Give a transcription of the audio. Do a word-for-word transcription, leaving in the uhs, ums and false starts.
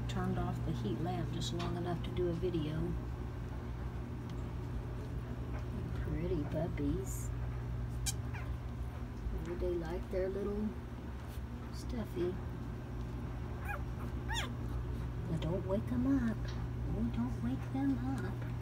turned off the heat lamp just long enough to do a video. Pretty puppies. Maybe they like their little stuffy. Now don't wake them up. Oh, don't wake them up.